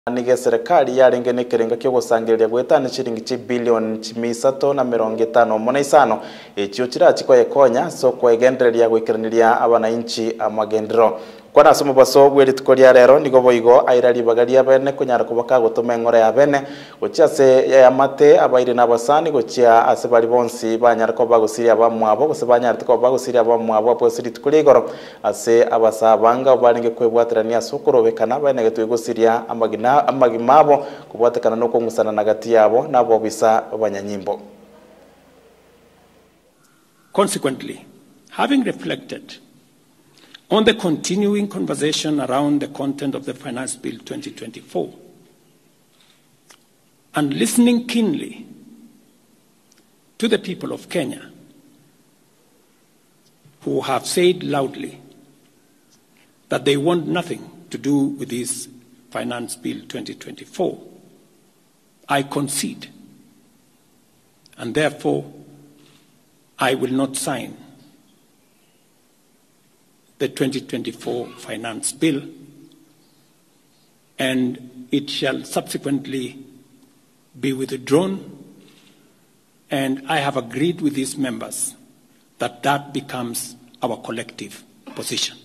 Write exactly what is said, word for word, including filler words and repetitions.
Nige serikali yarenge nekerenga kyo gusangirira gwetana shilingi chi billion chimisato na mirongo itano mona isano ekyo kira kikoye konya so kwegendereria gwikiraniria abananchi amagendero kwa nasomo baso bweri tukoria rero nigo boigo airari bagaria bene kunyara kubaka gutuma ngore ya bene gochiase ya mate abaire nabasani gochia ase bari bonsi banyara ko bagusiria bamwabo gose banyara ko bagusiria bamwabo posiri tukurigoro ase abasabanga baringe kwebwatirania sokorobekana bene getwigusiria amagina amagimabo kubwatekana no kungusana nagati yabo nabo bisa banyanyimbo. Consequently, having reflected on the continuing conversation around the content of the Finance Bill twenty twenty-four, and listening keenly to the people of Kenya who have said loudly that they want nothing to do with this Finance Bill twenty twenty-four, I concede, and therefore I will not sign the twenty twenty-four Finance Bill, and it shall subsequently be withdrawn, and I have agreed with these members that that becomes our collective position.